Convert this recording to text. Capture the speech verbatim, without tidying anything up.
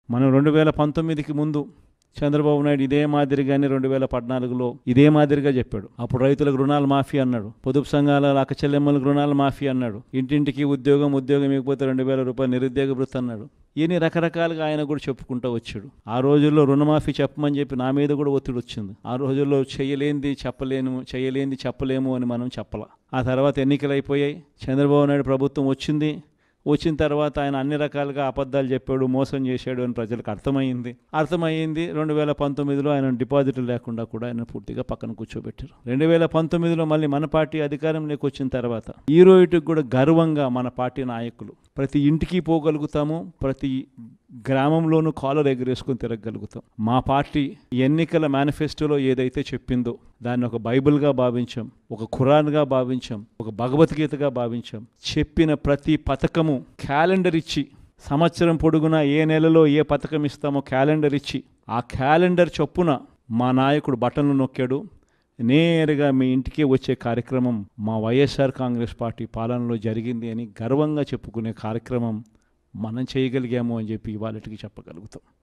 మనం రెండు వేల పంతొమ్మిదికి ముందు చంద్రబాబు నాయుడు ఇదే మాదిరిగానే రెండు వేల పద్నాలుగులో ఇదే మాదిరిగా చెప్పాడు. అప్పుడు రైతులకు రుణాలు మాఫీ అన్నాడు, పొదుపు సంఘాల అక్క చెల్లెమ్మలకు రుణాలు మాఫీ అన్నాడు, ఇంటింటికి ఉద్యోగం ఉద్యోగం ఇకపోతే రెండు వేల రూపాయలు నిరుద్యోగ భృతి అన్నాడు. ఇన్ని రకరకాలుగా ఆయన కూడా చెప్పుకుంటూ వచ్చాడు. ఆ రోజుల్లో రుణమాఫీ చెప్పమని చెప్పి నా మీద కూడా ఒత్తిడి వచ్చింది. ఆ రోజుల్లో చేయలేంది చెప్పలేను, చేయలేంది చెప్పలేము అని మనం చెప్పాల. ఆ తర్వాత ఎన్నికలు అయిపోయాయి, చంద్రబాబు నాయుడు ప్రభుత్వం వచ్చింది. వచ్చిన తర్వాత ఆయన అన్ని రకాలుగా అబద్ధాలు చెప్పాడు, మోసం చేశాడు అని ప్రజలకు అర్థమైంది. అర్థమైంది రెండు వేల పంతొమ్మిదిలో ఆయన డిపాజిట్లు లేకుండా కూడా ఆయన పూర్తిగా పక్కన కూర్చోబెట్టారు. రెండు వేల పంతొమ్మిదిలో మళ్ళీ మన పార్టీ అధికారంలోకి వచ్చిన తర్వాత ఈ రోజుకి కూడా గర్వంగా మన పార్టీ నాయకులు ప్రతి ఇంటికి పోగలుగుతాము, ప్రతి గ్రామంలోనూ కాలర్ ఎగరేసుకొని తిరగలుగుతాం. మా పార్టీ ఎన్నికల మేనిఫెస్టోలో ఏదైతే చెప్పిందో దాన్ని ఒక బైబిల్గా భావించాం, ఒక ఖురాన్గా భావించాం, ఒక భగవద్గీతగా భావించాం. చెప్పిన ప్రతి పథకము క్యాలెండర్ ఇచ్చి, సంవత్సరం పొడుగునా ఏ నెలలో ఏ పథకం ఇస్తామో క్యాలెండర్ ఇచ్చి, ఆ క్యాలెండర్ చొప్పున మా నాయకుడు బటన్లు నొక్కాడు. నేరుగా మీ ఇంటికే వచ్చే కార్యక్రమం మా వైఎస్ఆర్ కాంగ్రెస్ పార్టీ పాలనలో జరిగింది అని గర్వంగా చెప్పుకునే కార్యక్రమం మనం చేయగలిగాము అని చెప్పి ఇవాళకి చెప్పగలుగుతాం.